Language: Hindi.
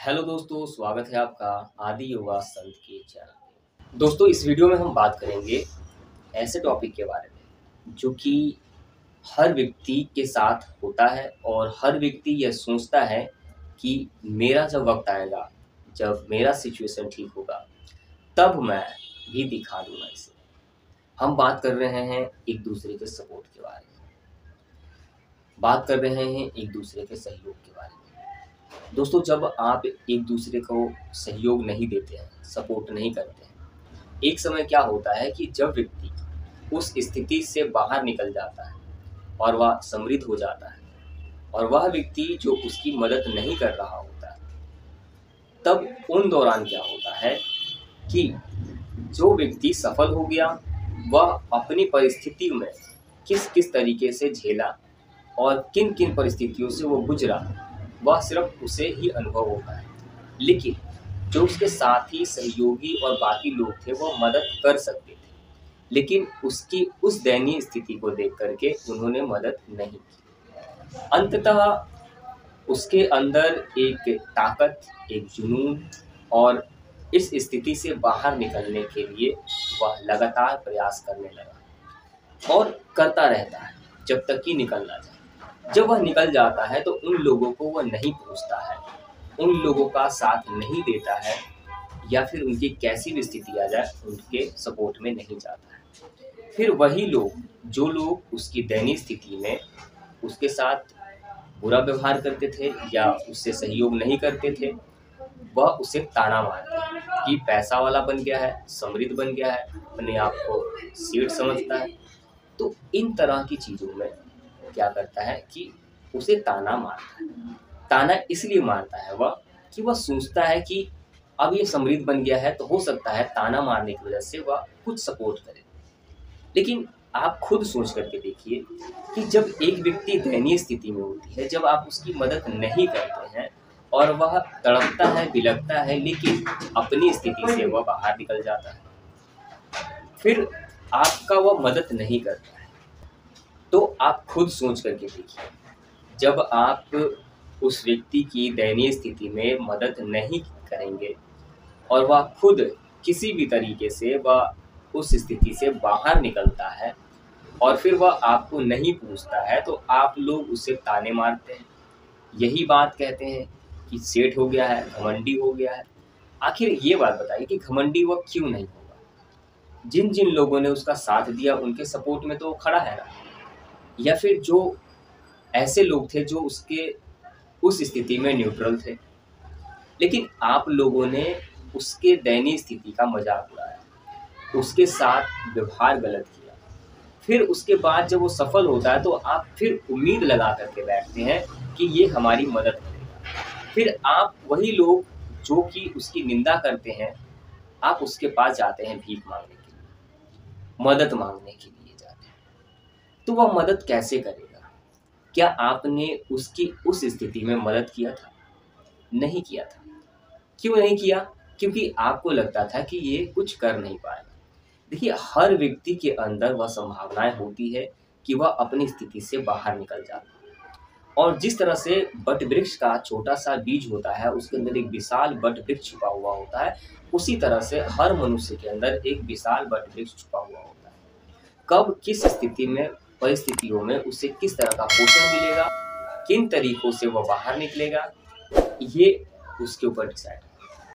हेलो दोस्तों, स्वागत है आपका आदि योगा संत के चैनल पे। दोस्तों, इस वीडियो में हम बात करेंगे ऐसे टॉपिक के बारे में जो कि हर व्यक्ति के साथ होता है और हर व्यक्ति यह सोचता है कि मेरा जब वक्त आएगा, जब मेरा सिचुएशन ठीक होगा, तब मैं भी दिखा दूंगा इसे। हम बात कर रहे हैं एक दूसरे के सपोर्ट के बारे में, बात कर रहे हैं एक दूसरे के सहयोग के बारे में। दोस्तों, जब आप एक दूसरे को सहयोग नहीं देते हैं, सपोर्ट नहीं करते हैं, एक समय क्या होता है कि जब व्यक्ति उस स्थिति से बाहर निकल जाता है और वह समृद्ध हो जाता है और वह व्यक्ति जो उसकी मदद नहीं कर रहा होता है, तब उन दौरान क्या होता है कि जो व्यक्ति सफल हो गया वह अपनी परिस्थिति में किस किस तरीके से झेला और किन किन परिस्थितियों से वो गुजरा, वह सिर्फ उसे ही अनुभव होता है। लेकिन जो उसके साथी, सहयोगी और बाकी लोग थे वो मदद कर सकते थे, लेकिन उसकी उस दयनीय स्थिति को देख करके उन्होंने मदद नहीं की। अंततः उसके अंदर एक ताकत, एक जुनून और इस स्थिति से बाहर निकलने के लिए वह लगातार प्रयास करने लगा और करता रहता है जब तक कि निकल ना जाए। जब वह निकल जाता है तो उन लोगों को वह नहीं पूछता है, उन लोगों का साथ नहीं देता है, या फिर उनकी कैसी भी स्थिति आ जाए उनके सपोर्ट में नहीं जाता है। फिर वही लोग, जो लोग उसकी दयनीय स्थिति में उसके साथ बुरा व्यवहार करते थे या उससे सहयोग नहीं करते थे, वह उसे ताना मारते हैं कि पैसा वाला बन गया है, समृद्ध बन गया है, अपने आप को सेठ समझता है। तो इन तरह की चीज़ों में क्या करता है कि उसे ताना मारता है। ताना इसलिए मारता है वह कि वह सोचता है कि अब ये समृद्ध बन गया है तो हो सकता है ताना मारने की वजह से वह कुछ सपोर्ट करे। लेकिन आप खुद सोच करके देखिए कि जब एक व्यक्ति दयनीय स्थिति में होती है, जब आप उसकी मदद नहीं करते हैं और वह तड़पता है, बिलखता है, लेकिन अपनी स्थिति से वह बाहर निकल जाता है, फिर आपका वह मदद नहीं करता है, तो आप खुद सोच करके देखिए, जब आप उस व्यक्ति की दयनीय स्थिति में मदद नहीं करेंगे और वह खुद किसी भी तरीके से वह उस स्थिति से बाहर निकलता है और फिर वह आपको नहीं पूछता है, तो आप लोग उसे ताने मारते हैं, यही बात कहते हैं कि सेठ हो गया है, घमंडी हो गया है। आखिर ये बात बताइए कि घमंडी वह क्यों नहीं होगा? जिन जिन लोगों ने उसका साथ दिया उनके सपोर्ट में तो वो खड़ा है ना। या फिर जो ऐसे लोग थे जो उसके उस स्थिति में न्यूट्रल थे, लेकिन आप लोगों ने उसके दयनीय स्थिति का मजाक उड़ाया, उसके साथ व्यवहार गलत किया। फिर उसके बाद जब वो सफल होता है तो आप फिर उम्मीद लगा करके बैठते हैं कि ये हमारी मदद करेगा। फिर आप वही लोग जो कि उसकी निंदा करते हैं, आप उसके पास जाते हैं भीख मांगने के लिए, मदद मांगने के लिए जाते हैं। तो वह मदद कैसे करेगा? क्या आपने उसकी उस स्थिति में मदद किया था? नहीं किया था। क्यों नहीं किया? क्योंकि आपको लगता था कि ये कुछ कर नहीं पाएगा। देखिए, हर व्यक्ति के अंदर वह संभावनाएं होती है कि वह अपनी स्थिति से बाहर निकल जाता है, और जिस तरह से वट वृक्ष का छोटा सा बीज होता है, उसके अंदर एक विशाल वट वृक्ष छुपा हुआ होता है, उसी तरह से हर मनुष्य के अंदर एक विशाल वट वृक्ष छुपा हुआ होता है। कब किस स्थिति में, परिस्थितियों में उसे किस तरह का पोषण मिलेगा, किन तरीकों से वह बाहर निकलेगा, ये उसके ऊपर डिसाइड है।